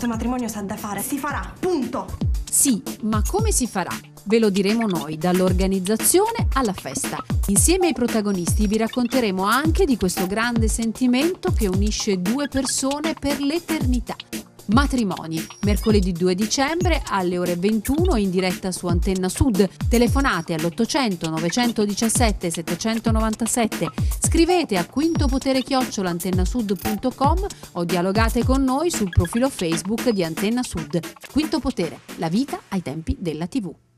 Questo matrimonio s'ha da fare, si farà, punto! Sì, ma come si farà? Ve lo diremo noi, dall'organizzazione alla festa. Insieme ai protagonisti vi racconteremo anche di questo grande sentimento che unisce due persone per l'eternità. Matrimoni, mercoledì 2 dicembre alle ore 21 in diretta su Antenna Sud. Telefonate all'800 917 797, scrivete a quintopotere@antennasud.com o dialogate con noi sul profilo Facebook di Antenna Sud. Quinto Potere, la vita ai tempi della TV.